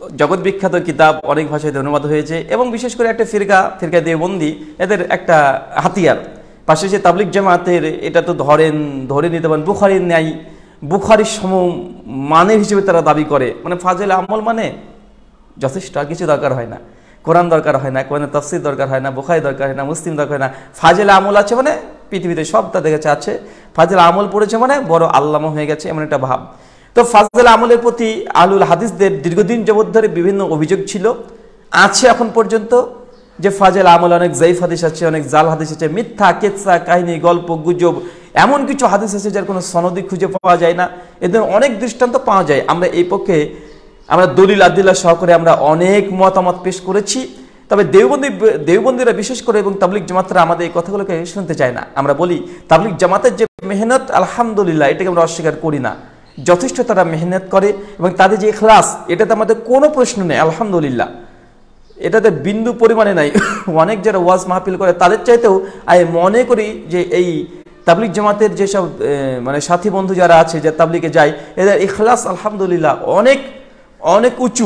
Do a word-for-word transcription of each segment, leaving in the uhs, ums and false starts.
জগৎ বিখ্যাত কিতাব, অনেক ভাষায় অনুবাদ হয়েছে এবং বিশেষ করে একটা ফিরকা ফিরকা দেওবন্দি এদের একটা হাতিয়ার। পাশে যে তাবলিগ জামাতের এটা তো ধরেন ধরে নিতে পারেন বুখারীর ন্যায়, বুখারীর সম মানের হিসেবে তারা দাবি করে, মানে ফাজিল আমল মানে যথেষ্ট, আর কিছু দরকার হয় না। কোরআন দরকার হয় না, কোরআনের তাফসীর দরকার হয় না, বুখারী দরকার হয় না, মুসলিম দরকার হয় না। ফাজিল আমল আছে মানে পৃথিবীতে সব তাদের কাছে আছে, ফাজিল আমল পড়েছে মানে বড় আল্লামা হয়ে গেছে, এমন একটা ভাব। তো ফাজিল আমলের প্রতি আহলুল হাদিসদের দীর্ঘদিন যাবত ধরে বিভিন্ন অভিযোগ ছিল, আছে এখন পর্যন্ত, যে ফাজিল আমল অনেক যায়িফ হাদিস আছে, অনেক জাল হাদিস আছে, মিথ্যা কেচ্ছা কাহিনী গল্প গুজব এমন কিছু হাদিস আছে যার কোনো সনদি খুঁজে পাওয়া যায় না। এদের অনেক দৃষ্টান্ত পাওয়া যায়। আমরা এই পক্ষে আমরা দলিল আদিল্লাহ সহকারে আমরা অনেক মতামত পেশ করেছি। তবে দেওবন্দি দেওবন্দিরা বিশেষ করে এবং তাবলিগ জামাতরা আমাদের এই কথাগুলোকে শুনতে চায় না। আমরা বলি তাবলিগ জামাতের যে মেহনত, আলহামদুলিল্লাহ, এটাকে আমরা অস্বীকার করি না, যথেষ্ট তারা মেহনত করে এবং তাদের যে ইখলাস, এটাতে আমাদের কোনো প্রশ্ন নেই, আলহামদুলিল্লাহ, এটাতে বিন্দু পরিমাণে নাই। অনেক যারা ওয়াজ মাহফিল করে তাদের চাইতেও আমি মনে করি যে এই তাবলিগ জামাতের যেসব মানে সাথী বন্ধু যারা আছে, যে তাবলিগে যায়, এদের ইখলাস আলহামদুলিল্লাহ অনেক অনেক উঁচু।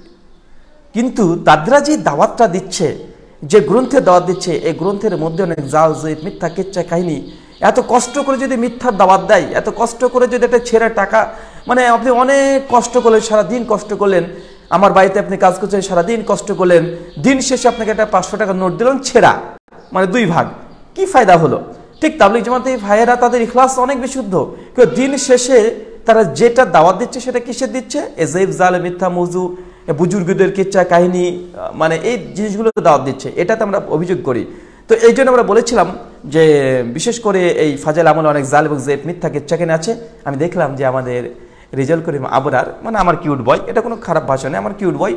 কিন্তু তাদরা যে দাওয়াতটা দিচ্ছে, যে গ্রন্থের দাওয়াত দিচ্ছে, এই গ্রন্থের মধ্যে অনেক জাল জয়ীফ মিথ্যা কেচ্ছা কাহিনী, এত কষ্ট করে যদি মিথ্যার দাওয়াত দেয়, এত কষ্ট করে যদি একটা ছেঁড়া টাকা, মানে আপনি অনেক কষ্ট করলেন, সারাদিন কষ্ট করলেন, আমার বাড়িতে আপনি কাজ করছেন, সারাদিন কষ্ট করলেন, দিন শেষে আপনাকে একটা পাঁচশো টাকা নোট দিলেন ছেঁড়া, মানে দুই ভাগ, কি ফায়দা হলো? ঠিক তাবলিগ জামাতে ভাইয়েরা তাদের ইখলাস অনেক বিশুদ্ধ, কিন্তু দিন শেষে তারা যেটা দাওয়াত দিচ্ছে সেটা কিসের দিচ্ছে? এ জয়ীফ জাল মিথ্যা মৌজু, বুজুর্গদের কিচ্ছা কাহিনী, মানে এই জিনিসগুলো দাওয়াত দিচ্ছে, এটাতে আমরা অভিযোগ করি। তো এই জন্য আমরা বলেছিলাম যে বিশেষ করে এই ফাজিল আমল অনেক জাল এবং জয়ীফ মিথ্যা কিচ্ছা কেন আছে। আমি দেখলাম যে আমাদের রেজাউল করিম আবরার, মানে আমার কিউট বয়, এটা কোনো খারাপ ভাষা নেই, আমার কিউট বয়,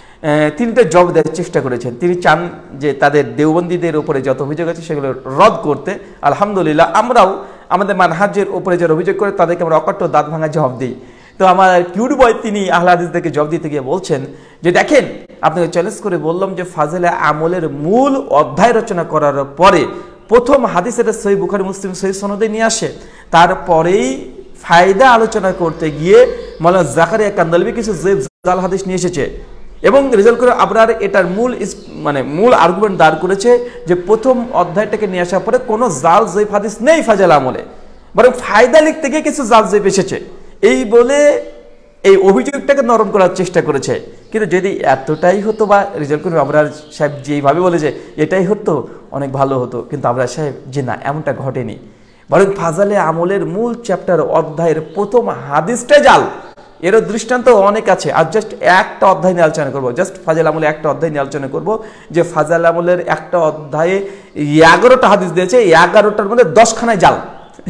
তিনি তো জবাব দেওয়ার চেষ্টা করেছেন। তিনি চান যে তাদের দেওবন্দীদের উপরে যত অভিযোগ আছে সেগুলো রদ করতে। আলহামদুলিল্লাহ, আমরাও আমাদের মানহাজের উপরে যারা অভিযোগ করে তাদেরকে আমরা অকট্ট দাঁত ভাঙা জবাব দিই। তো আমার কিউট বয় তিনি আহলে হাদিসদেরকে জবাব দিতে গিয়ে বলছেন যে দেখেন, আপনাকে চ্যালেঞ্জ করে বললাম যে ফাজিলে আমলের মূল অধ্যায় রচনা করার পরে প্রথম হাদিস এটা সহিহ বুখারী মুসলিম সহিহ সনদে নিয়ে আসে, তারপরেই ফায়দা আলোচনা করতে গিয়ে মাওলানা জাকারিয়া কান্দালভি কিছু জয়ীফ জাল হাদিস নিয়ে এসেছে এবং রেজাল্ট করে আবরার এটার মূল মানে মূল আর্গুমেন্ট দাঁড় করেছে যে প্রথম অধ্যায়টাকে নিয়ে আসার পরে কোনো জাল জয়ীফ হাদিস নেই ফাজিল আমলে, বরং ফায়দা লিখতে গিয়ে কিছু জাল জয়ীফ এসেছে, এই বলে এই অভিযোগটাকে নরম করার চেষ্টা করেছে। কিন্তু যদি এতটাই হতো বা রেজাল্ট করে আবরার সাহেব যেইভাবে বলে যে এটাই হতো অনেক ভালো হতো, কিন্তু আবরার সাহেব যে না, এমনটা ঘটেনি, বরং ফাজিলে আমলের মূল চ্যাপ্টার অধ্যায়ের প্রথম হাদিসটা জাল। এরও দৃষ্টান্ত অনেক আছে, আর জাস্ট একটা অধ্যায় নিয়ে আলোচনা করবো, জাস্ট ফাজিল আমলে একটা অধ্যায় নিয়ে আলোচনা করবো যে ফাজিল আমলের একটা অধ্যায়ে এগারোটা হাদিস দিয়েছে, এগারোটার মধ্যে দশখানায় জাল।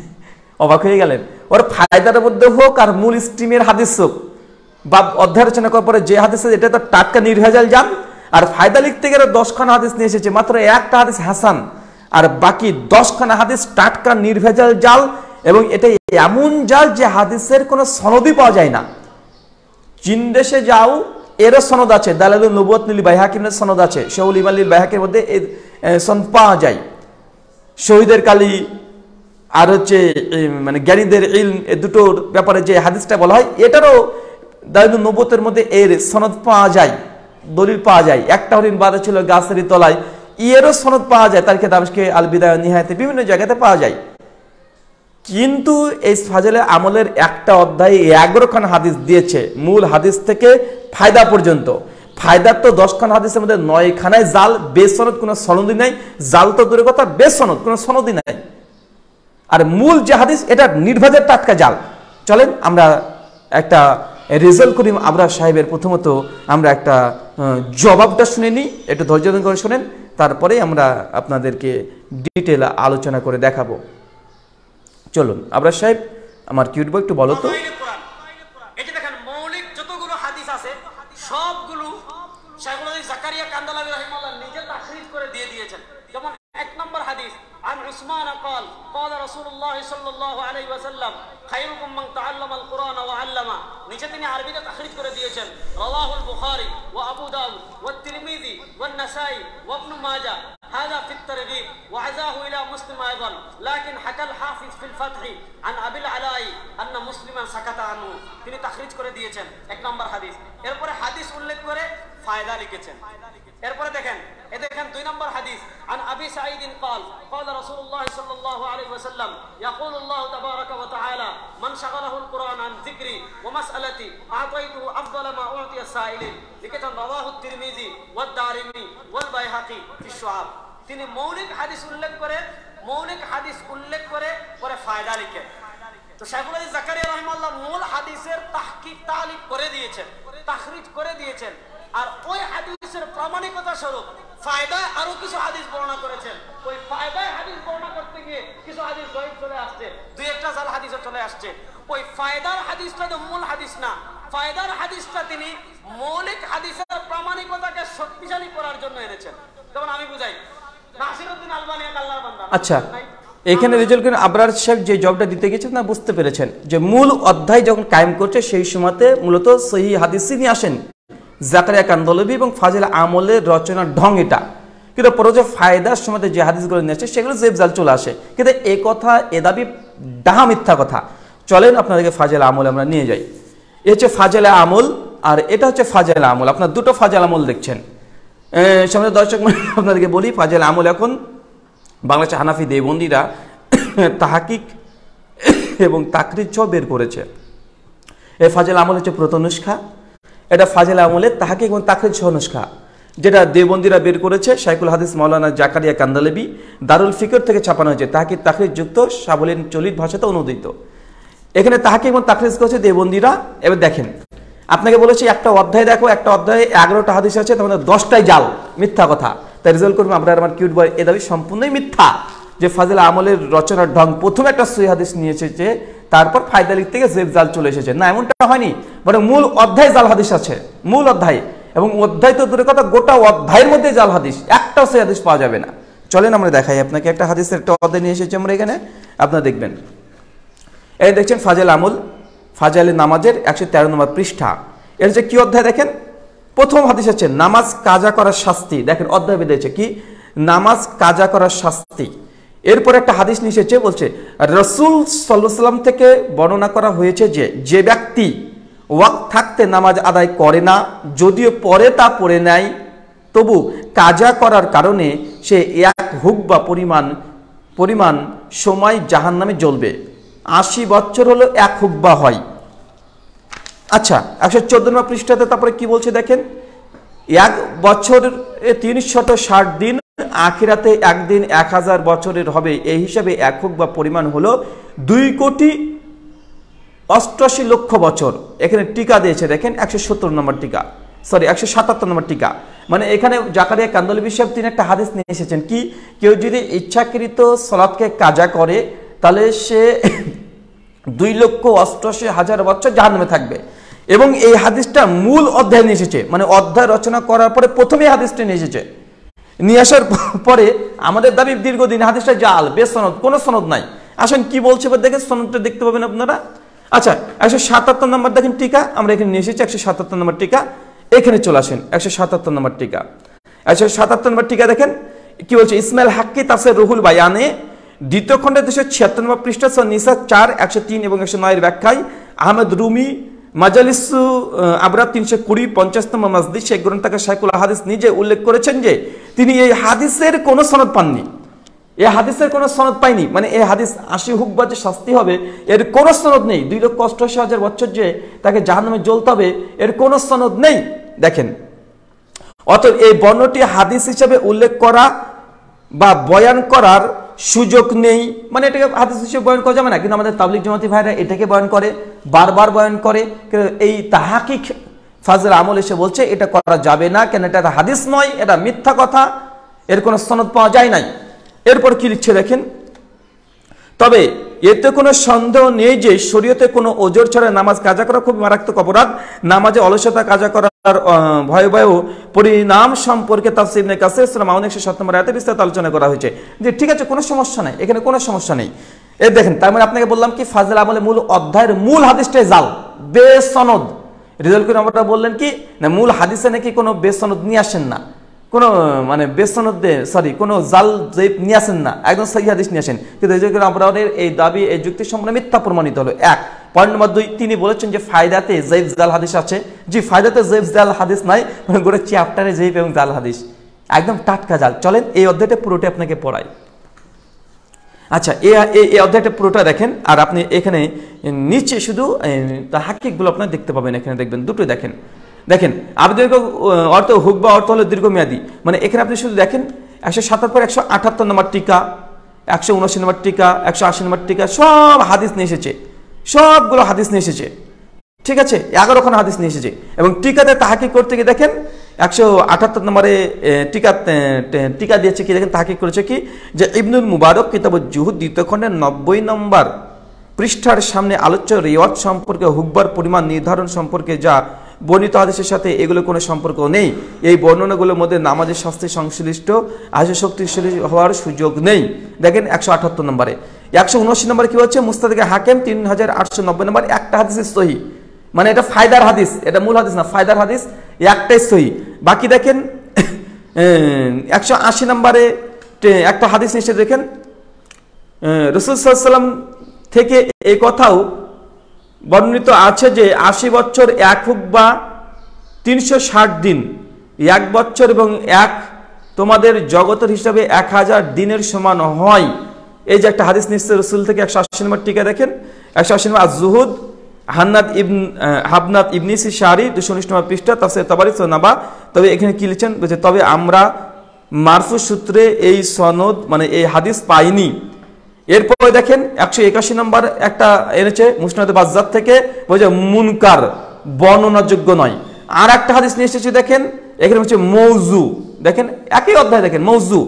অবাক হয়ে গেলেন? ওর ফায়দার মধ্যে হোক আর মূল স্ট্রিমের হাদিস হোক, বা অধ্যায় রচনা করার পরে যে হাদিস এটা তো টাটকা নির্ভেজাল জাল, আর ফায়দা লিখতে গেলে দশখানা হাদিস নিয়ে এসেছে, মাত্র একটা হাদিস হাসান আর বাকি দশখানা হাদিস টাটকা নির্ভেজাল জাল। এবং এটা এমন জাল যে হাদিসের কোনো সনদই পাওয়া যায় না। চীন দেশে যাও, এরও সনদ আছে, দালালুন নবুওয়াত লিল বাইহাকির সনদ আছে, শাহুল ইমান লিল বাইহাকির মধ্যে এই সনদ পাওয়া যায়। শহীদের কালী আর হচ্ছে মানে জ্ঞানীদের ইলম, এই দুটোর ব্যাপারে যে হাদিসটা বলা হয়, এটারও দালালুন নবুওয়াতের মধ্যে এর সনদ পাওয়া যায়, দলিল পাওয়া যায়। একটা হরিণ বাঁধা ছিল গাছের তলায়, এরও সনদ পাওয়া যায়, তারিখে দামেশকে আল বিদায়া নিহায়াতে বিভিন্ন জায়গাতে পাওয়া যায়। কিন্তু এই ফাজিলে আমলের একটা অধ্যায়ে এগারোখানা হাদিস দিয়েছে, মূল হাদিস থেকে ফায়দা পর্যন্ত। ফায়দার তো দশখানা হাদিসের মধ্যে নয়খানায় জাল, বেসনদ, কোনো সনদি নাই, জাল তো দূরের কথা, বেসনদ কোনো সনদি নাই। আর মূল যে হাদিস এটা নির্ভেজাল টাটকা জাল। চলেন আমরা একটা রেজাউল করিম আবরার সাহেবের প্রথমত আমরা একটা জবাবটা শুনে নিই, একটু ধৈর্য ধরে করে শোনেন, তারপরে আমরা আপনাদেরকে ডিটেল আলোচনা করে দেখাবো। চলুন আবরার সাহেব, আমার কিউট বয় একটু বলো তো। এই যে দেখেন মৌলিক যতগুলো হাদিস আছে সবগুলো শাইখুল হাদিস জাকারিয়া কান্দালাভি রাহিমাহুল্লাহ নিজে তাখরিজ করে দিয়ে দিয়েছেন। যেমন এক নম্বর হাদিস আন উসমান قال قال رسول الله صلى الله عليه وسلم خيركم من تعلم القرآن وعلمه, নিচে তিনি আরবিতে তাখরিজ করে দিয়েছেন রাওয়াহুল বুখারী ওয়া আবু দাউদ ওয়া তিরমিজি ওয়া নাসাই ওয়া ইবনে মাজাহ هذا في الترغيب وعزاه إلى مسلم أيضا لكن حكى الحافظ في الفتح عن أبي العلاء أن مسلما سكت عنه তিনি তাখরিজ করে দিয়েছেন এক নম্বর হাদিস এরপরে হাদিস উল্লেখ করে ফায়দা লিখেছেন এরপরে দেখেন এ দেখেন দুই নম্বর হাদিস عن أبي سعيد قال قال رسول الله صلى الله عليه وسلم يقول الله تبارك وتعالى من شغله القرآن عن ذكري ومسألتي أعطيته أفضل ما أعطي السائلين লিখেছেন رواه الترمذي والدارمي والبيهقي في الشعاب তিনি মৌলিক হাদিস উল্লেখ করে মৌলিক হাদিস উল্লেখ করে পরে ফায়দা লিখে তো শাইখুল হাদিস জাকারিয়া রাহিমাহুল্লাহ মূল হাদিসের তাহকিক তালিক করে দিয়েছেন তাখরিজ করে দিয়েছেন আর ওই হাদিসের প্রামাণিকতা স্বরূপ ফায়দা আরো কিছু হাদিস বর্ণনা করেছেন ওই ফায়দায় হাদিস বর্ণনা করতে গিয়ে কিছু হাদিস জয়ীফ চলে আসছে দুই একটা জাল হাদিসও চলে আসছে ওই ফায়দার হাদিসটা তো মূল হাদিস না ফায়দার হাদিসটা তিনি মৌলিক হাদিসের প্রামাণিকতাকে শক্তিশালী করার জন্য এনেছেন যেমন আমি বুঝাই নাসিরউদ্দিন আলবানী এক আল্লাহর বান্দা আচ্ছা এখানে রেজাল্ট করে আবরার শেখ যে জবটা দিতে গেছেন না বুঝতে পেরেছেন যে মূল অধ্যায় যখন কায়েম করছে সেই সময়তে মূলত সহিহ হাদিসই নিয়ে আসেন জাকারিয়া কান্দলবি এবং ফাজিল আমলের রচনার ঢং এটা কিন্তু পরে যে ফায়দার সময় যে হাদিসগুলো নিয়ে আসছে সেগুলো জেবজাল চলে আসে কিন্তু এ কথা এ দাবি ডাহা মিথ্যা কথা চলেন আপনাদেরকে ফাজিল আমল আমরা নিয়ে যাই এ হচ্ছে ফাজিল আমল আর এটা হচ্ছে ফাজিল আমল আপনার দুটো ফাজিল আমল দেখছেন সামনে দর্শক আপনাদেরকে বলি ফাজিল আমল এখন বাংলাদেশের হানাফি দেওবন্দীরা তাহাকিক এবং তাকরিজ সব বের করেছে এই ফাজিল আমল হচ্ছে প্রথম নুসখা এটা ফাজিল আমলের তাহাকিক এবং তাকরিজ সহ নুসখা যেটা দেওবন্দীরা বের করেছে শাইখুল হাদিস মাওলানা জাকারিয়া কান্দলবি দারুল ফিকর থেকে ছাপানো হয়েছে তাহাকিক তাকরিজ যুক্ত সাবলীল চলিত ভাষাতে অনুদিত এখানে তাহাকিক এবং তাকরিজ করেছে দেওবন্দীরা এবার দেখেন আপনাকে বলেছি একটা অধ্যায় দেখো একটা অধ্যায়ে এগারোটা হাদিস আছে তার মধ্যে দশটাই জাল মিথ্যা কথা তাই রেজাল্ট করবে আপনার আমার কিউট বয় এ দাবি সম্পূর্ণই মিথ্যা যে ফাজিল আমলের রচনার ঢং প্রথমে একটা সহিহ হাদিস নিয়ে এসেছে তারপর ফায়দা লিখতে গিয়ে জেব জাল চলে এসেছে না এমনটা হয়নি বরং মূল অধ্যায় জাল হাদিস আছে মূল অধ্যায় এবং অধ্যায় তো দূরের কথা গোটা অধ্যায়ের মধ্যে জাল হাদিস একটাও সহিহ হাদিস পাওয়া যাবে না চলেন আমরা দেখাই আপনাকে একটা হাদিসের একটা অধ্যায় নিয়ে এসেছি আমরা এখানে আপনারা দেখবেন এই দেখছেন ফাজিল আমল ফাজিল নামাজের একশো তেরো নম্বর পৃষ্ঠা এর যে কি অধ্যায় দেখেন প্রথম হাদিস হচ্ছে নামাজ কাজা করার শাস্তি দেখেন অধ্যায় বেঁধেছে কি নামাজ কাজা করার শাস্তি এরপর একটা হাদিস নিয়ে এসেছে বলছে রাসূল সাল্লাল্লাহু আলাইহি ওয়াসাল্লাম থেকে বর্ণনা করা হয়েছে যে যে ব্যক্তি ওয়াক্ত থাকতে নামাজ আদায় করে না যদিও পরে তা পড়ে নেয় তবু কাজা করার কারণে সে এক হুকবা পরিমাণ পরিমাণ সময় জাহান্নামে জ্বলবে আশি বছর হলো এক হুকবা হয় আচ্ছা একশো চোদ্দ নম্বর পৃষ্ঠাতে তারপরে কি বলছে দেখেন এক বছর তিনশত ষাট দিন আখিরাতে একদিন এক হাজার বছরের হবে এই হিসাবে এক হুকবা পরিমাণ হলো দুই কোটি অষ্টআশি লক্ষ বছর এখানে টিকা দিয়েছে দেখেন একশো সত্তর নম্বর টিকা সরি একশো সাতাত্তর নম্বর টিকা মানে এখানে জাকারিয়া কান্দলবি সাহেব তিনি একটা হাদিস নিয়ে এসেছেন কি কেউ যদি ইচ্ছাকৃত সালাতকে কাজা করে তাহলে সে দুই লক্ষ অষ্টআশি হাজার বছর জাহান্নামে থাকবে এবং এই হাদিসটা মূল অধ্যায় নিয়ে এসেছে মানে অধ্যায় রচনা করার পরে প্রথমে হাদিসটা নিয়ে এসেছে নিয়ে আসার পরে আমাদের দাবি দীর্ঘদিন হাদিসটা জাল বেসনদ কোনো সনদ নাই আসেন কি বলছে দেখেন সনদটা দেখতে পাবেন আপনারা আচ্ছা একশো সাতাত্তর নম্বর দেখেন টিকা আমরা এখানে নিয়ে এসেছি একশো সাতাত্তর নম্বর টিকা এখানে চলে আসেন একশো সাতাত্তর নম্বর টিকা একশো সাতাত্তর নম্বর টিকা দেখেন কি বলছে ইসমাইল হাক্কি তাফসীর রুহুল বায়ানে দ্বিতীয় খণ্ডের দুশো ছিয়াত্তর নম্বর পৃষ্ঠা নিসা চার একশো তিন এবং একশো নয়ের ব্যাখ্যায় আহমেদ রুমি মাজালিসু আবরা তিনশো কুড়ি পঞ্চাশ নম্বর মসজিদ শেখ গ্রন্থকার শাইখুল হাদিস নিজে উল্লেখ করেছেন যে তিনি এই হাদিসের কোনো সনদ পাননি এই হাদিসের কোনো সনদ পাইনি মানে এই হাদিস আশি হুকবা যে শাস্তি হবে এর কোনো সনদ নেই দুই লক্ষ অষ্টআশি হাজার বছর যে তাকে জাহান্নামে জ্বলতে হবে এর কোনো সনদ নেই দেখেন অতএব এই বর্ণটি হাদিস হিসেবে উল্লেখ করা বা বয়ান করার সুযোগ নেই মানে এটাকে হাদিস হিসেবে বয়ান করা যাবে না কিন্তু আমাদের তাবলিগ জামাতি ভাইরা এটাকে বয়ান করে বারবার বয়ান করে এই তাহাকিক ফাজিল আমল এসে বলছে এটা করা যাবে না কেন এটা হাদিস নয় এটা মিথ্যা কথা এর কোনো সনদ পাওয়া যায় নাই এরপর কি লিখছে দেখেন তবে এতে কোনো সন্দেহ নেই যে শরীয়তে কোনো ওজর ছাড়া নামাজ কাজা করা খুব মারাত্মক অপরাধ নামাজে অলসতা কাজা করার ভয়াবহ পরিণাম সম্পর্কে তাফসীর ইবনে কাসির সূরা মাউন একশো সাত নম্বর আয়াতে বিস্তারিত আলোচনা করা হয়েছে যে ঠিক আছে কোনো সমস্যা নাই এখানে কোনো সমস্যা নেই এই দেখেন তার মানে আপনাকে বললাম কি ফাজিল আমলে মূল অধ্যায়ের মূল হাদিসটাই জাল বেসনদ রেজাল্ট করে আমরা বললেন কি না মূল হাদিসে নাকি কোনো বেসনদ নিয়ে আসেন না কোনো মানে বেসনদ সরি কোনো জাল জয়ীফ নিয়ে আসেন না, একদম সহিহ হাদিস নিয়ে আসেন। কিন্তু রিজালকুল আবরারের এই দাবি এই যুক্তি সম্পূর্ণ মিথ্যা প্রমাণিত হলো। এক পয়েন্ট নম্বর দুই, তিনি বলেছেন যে ফায়দাতে জয়ীফ জাল হাদিস আছে। জি, ফায়দাতে জয়ীফ জাল হাদিস নাই, মানে গোটা চ্যাপ্টারে জয়ীফ এবং জাল হাদিস একদম টাটকা জাল। চলেন এই অধ্যায়টা পুরোটা আপনাকে পড়াই। আচ্ছা, এই অধ্যায়টা পুরোটা দেখেন, আর আপনি এখানে নিচে শুধু তাহকিকগুলো আপনার দেখতে পাবেন। এখানে দেখবেন দুটো দেখেন দেখেন আবেদন অর্থ হুক বা অর্থ হলো দীর্ঘমেয়াদী, মানে এখানে আপনি শুধু দেখেন একশো সাতাত্তর একশো আটাত্তর নম্বর টিকা, একশো উনআশি নম্বর টিকা, একশো আশি নম্বর টিকা, সব হাদিস নিয়ে এসেছে, সবগুলো হাদিস নিয়ে এসেছে, ঠিক আছে, এগারো খানা হাদিস নিয়ে এসেছে। এবং টিকাতে তাহকিক করতে গিয়ে দেখেন একশো আটাত্তর নম্বরে টিকা টিকা দিয়েছে কি দেখেন, তাহকিক করেছে কি যে ইবনুল মুবারক কিতাব জুহুদ দ্বিতীয় খণ্ডের নব্বই নম্বর পৃষ্ঠার সামনে আলোচ্য রিওয়ায়াত সম্পর্কে হুকবার পরিমাণ নির্ধারণ সম্পর্কে যা বর্ণিত হাদিসের সাথে এগুলো কোনো সম্পর্ক নেই। এই বর্ণনাগুলোর মধ্যে নামাজের শাস্তি সংশ্লিষ্ট আশা শক্তিশালী হওয়ার সুযোগ নেই। দেখেন একশো আটাত্তর নম্বরে। একশো উনআশি নম্বরে কি হচ্ছে, মুস্তাদকে হাকিম তিন হাজার আটশো নব্বই নম্বর একটা হাদিস সহিহ, মানে এটা ফায়দার হাদিস, এটা মূল হাদিস না, ফায়দার হাদিস, একটাই সহিহ। বাকি দেখেন একশো আশি নম্বরে একটা হাদিস নিচে দেখেন রাসূল সাল্লাল্লাহু আলাইহি ওয়াসাল্লাম থেকে এই কথাও বর্ণিত আছে যে আশি বছর এক হুক বা তিনশো ষাট দিন, এক বছর এবং এক তোমাদের জগতের হিসাবে এক হাজার দিনের সমান হয়। এই যে একটা হাদিস নিচ্ছে রসুল থেকে। একশো আশি নম্বর টিকা দেখেন একশো আশি নম্বর আজ-জুহুদ হান্নাদ ইবন হাবনাত ইবনিসি শারি দুশো উনিশ নম্বর পৃষ্ঠা তাফসীর তাবারি নাবা। তবে এখানে কি লিখছেন, বলছে তবে আমরা মারফু সূত্রে এই সনদ মানে এই হাদিস পাইনি। এরপরে দেখেন একশো একাশি নম্বর একটা এনেছে মুসনাদে বাজ্জার থেকে, বলছে মুনকার, বর্ণনাযোগ্য নয়। আর একটা হাদিস নিয়ে এসেছে দেখেন এখানে হচ্ছে মৌজু, দেখেন একই অধ্যায় দেখেন মৌজু,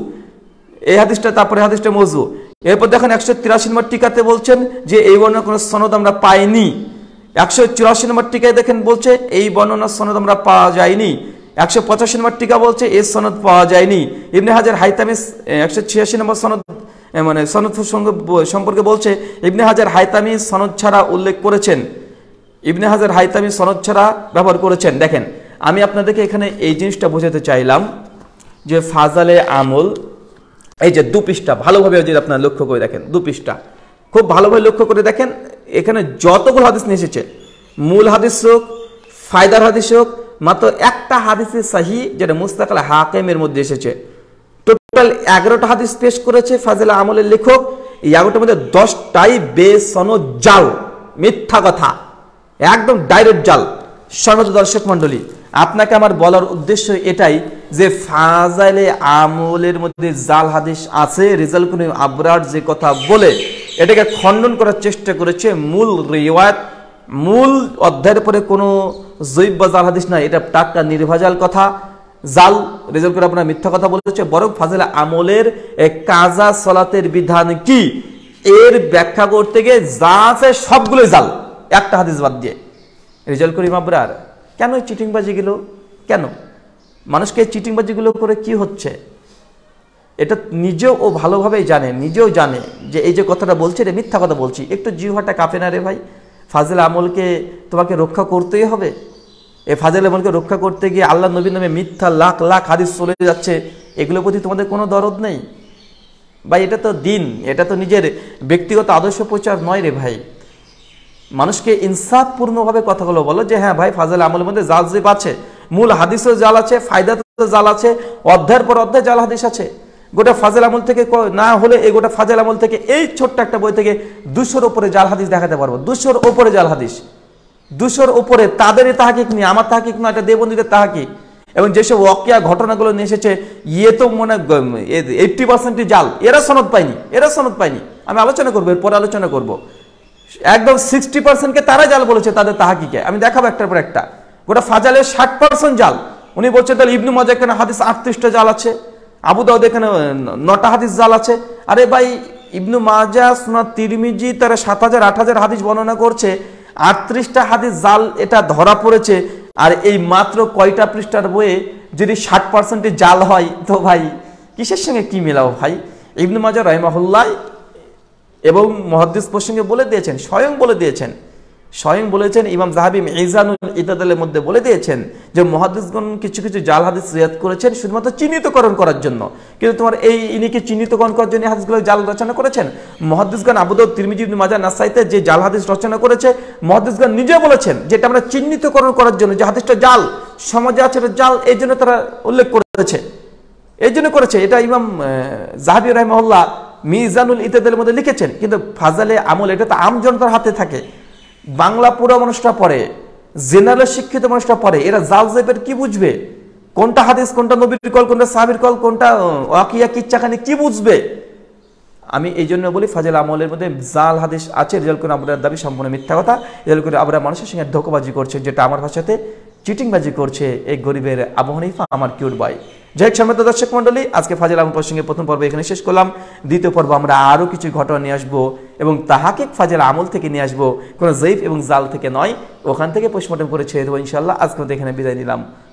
এই হাদিসটা তারপরে হাদিসটা মৌজু। এরপর দেখেন একশো তিরাশি নম্বর টিকাতে বলছেন যে এই বর্ণনার কোনো সনদ আমরা পাইনি। একশো চুরাশি নম্বর টিকায় দেখেন বলছে এই বর্ণনার সনদ আমরা পাওয়া যায়নি। একশো পঁচাশি নম্বর টিকা বলছে এই সনদ পাওয়া যায়নি। ইবনে হাজার হাইতামি একশো ছিয়াশি নম্বর সনদ মানে সনদ সম্পর্কে বলছে ইবনে হাজার হাইতামি সনদ ছাড়া উল্লেখ করেছেন, ইবনে হাজার হাইতামি সনদ ছাড়া ব্যবহার করেছেন। দেখেন আমি আপনাদেরকে এখানে এই জিনিসটা বোঝাতে চাইলাম যে ফাজালে আমল এই যে দু পৃষ্ঠা ভালোভাবে যদি আপনারা লক্ষ্য করে দেখেন, দু পৃষ্ঠা খুব ভালোভাবে লক্ষ্য করে দেখেন, এখানে যতগুলো হাদিস নিয়ে এসেছে মূল হাদিস হোক ফায়দার হাদিস হোক, মাত্র একটা হাদিসে সহিহ যেটা মুস্তাকাল হাকিমের মধ্যে এসেছে। টোটাল এগারোটা হাদিস পেশ করেছে ফাজিল আমলের লেখক, এই এগারোটার মধ্যে দশটাই বেসনদ জাল, মিথ্যা কথা, একদম ডাইরেক্ট জাল। সম্মানিত দর্শক মন্ডলী, আপনাকে আমার বলার উদ্দেশ্য এটাই যে ফাজাইলে আমলের মধ্যে জাল হাদিস আছে, রিজালকুল আবরার যে কথা বলে এটাকে খণ্ডন করার চেষ্টা করেছে। মূল রিওয়ায়াত মূল অধ্যায়ের পরে কোনো জয়ীফ বা জাল হাদিস নাই, এটা টাটকা নির্ভেজাল কথা। জাল রেজাল্ট করে আপনার মিথ্যা কথা বলেছে, বরং ফাজিল আমলের কাজা সালাতের বিধান কি এর ব্যাখ্যা করতে গিয়ে যা আছে সবগুলোই জাল, একটা হাদিস বাদ দিয়ে। রেজাল্ট করিম আবরার কেন চিটিংবাজিগুলো, কেন মানুষকে চিটিংবাজিগুলো করে কি হচ্ছে, এটা নিজেও ও ভালোভাবেই জানে, নিজেও জানে যে এই যে কথাটা বলছে এটা মিথ্যা কথা বলছি। একটু জিহ্বাটা কাঁপে না রে ভাই? ফাজিল আমলকে তোমাকে রক্ষা করতেই হবে। এই ফাজিল আমলকে রক্ষা করতে গিয়ে আল্লাহ নবীর নামে মিথ্যা লাখ লাখ হাদিস চলে যাচ্ছে, এগুলোর প্রতি তোমাদের কোনো দরদ নেই ভাই? এটা তো দিন, এটা তো নিজের ব্যক্তিগত আদর্শ প্রচার নয় রে ভাই। মানুষকে ইনসাফপূর্ণভাবে কথাগুলো বলো যে হ্যাঁ ভাই ফাজিল আমলের মধ্যে জাল জিব আছে, মূল হাদিসও জাল আছে, ফায়দাতে জাল আছে, অধ্যায়ের পর অধ্যায় জাল হাদিস আছে। গোটা ফাজিল আমল থেকে না হলে এই গোটা ফাজিল আমল থেকে এই ছোট্ট একটা বই থেকে দুশোর উপরে জাল হাদিস দেখাতে পারবো, দুশোর উপরে জাল হাদিস, দুশোর উপরে। তাদেরই তাহাকিক নিয়ে, আমার তাহাকিক নয়, এটা দেবন্দীদের তাহাকিক। এবং যেসব ওয়াকিয়া ঘটনাগুলো নিয়ে এসেছে ইয়ে তো মনে এইটটি পার্সেন্টই জাল, এরা সনদ পায়নি, এরা সনদ পায়নি। আমি আলোচনা করবো, এরপরে আলোচনা করবো। একদম সিক্সটি পার্সেন্টকে তারা জাল বলেছে তাদের তাহাকিকে, আমি দেখাবো একটার পর একটা। গোটা ফাজালের ষাট পার্সেন্ট জাল। উনি বলছেন তাহলে ইবনু মাজাহ এখানে হাদিস আটত্রিশটা জাল আছে, আবু দাউদ এখানে নটা হাদিস জাল আছে। আরে ভাই ইবনু মাজাহ সুনান তিরমিজি তারা সাত হাজার আট হাজার হাদিস বর্ণনা করছে, আটত্রিশটা হাদিস জাল এটা ধরা পড়েছে। আর এই মাত্র কয়টা পৃষ্ঠার বইয়ে যদি ষাট পার্সেন্টে জাল হয় তো ভাই কিসের সঙ্গে কি মেলাও ভাই? ইবনু মাজাহ রাহিমাহুল্লাহ এবং মুহাদ্দিস প্রসঙ্গে বলে দিয়েছেন, স্বয়ং বলে দিয়েছেন স্বয়ং বলেছেন ইমাম যাহাবী মিজানুল ইতাদালের মধ্যে বলে দিয়েছেন যে মুহাদ্দিসগণ কিছু কিছু জাল হাদিস রিওয়ায়াত করেছেন শুধুমাত্র চিহ্নিতকরণ করার জন্য, কিন্তু তোমার এই ইনি কি চিহ্নিতকরণ করার জন্য হাদিসগুলো জাল রচনা করেছেন? মুহাদ্দিসগণ আবু দাউদ, তিরমিজি, ইবনে মাজাহ, নাসাঈতে যে জাল হাদিস রচনা করেছে মুহাদ্দিসগণ নিজে বলেছেন যেটা আমরা চিহ্নিতকরণ করার জন্য, যে হাদিসটা জাল সমাজে আছে এটা জাল, এই জন্য তারা উল্লেখ করেছে, এই জন্য করেছে। এটা ইমাম যাহাবী রাহিমাহুল্লাহ মিজানুল ইতাদালের মধ্যে লিখেছেন। কিন্তু ফাজালে আমল এটা তো আম জনতার হাতে থাকে, বাংলা পুরো মানুষটা পড়ে, জেনারেল শিক্ষিত মানুষটা পড়ে, এরা জাল জেবের কি বুঝবে? কোনটা হাদিস, কোনটা নবীর কল, কোনটা সাহাবীর কল, কোনটা ওয়াকিয়া কিচ্ছাখানি কি বুঝবে? আমি এই জন্য বলি ফাজাল আমলের মধ্যে জাল হাদিস আছে, রেজাল্ট করে আপনার দাবি সম্পূর্ণ মিথ্যা কথা, রেজাল্ট করে আপনারা মানুষের সঙ্গে ধোঁকাবাজি করছে, যেটা আমার ভাষাতে চিটিংবাজি করছে এই গরিবের আবু হানিফা আমার কিউট ভাই। যাই হোক সম্মানিত দর্শক মন্ডলী, আজকে ফাজিল আমল প্রসঙ্গে প্রথম পর্ব এখানে শেষ করলাম। দ্বিতীয় পর্ব আমরা আরও কিছু ঘটনা নিয়ে আসবো এবং তাহাকিক ফাজিল আমল থেকে নিয়ে আসবো, কোনো জয়ীফ এবং জাল থেকে নয়, ওখান থেকে পোস্টমর্টম করে ছেড়ে দেবো ইনশাআল্লাহ। আজকে এখানে বিদায় নিলাম।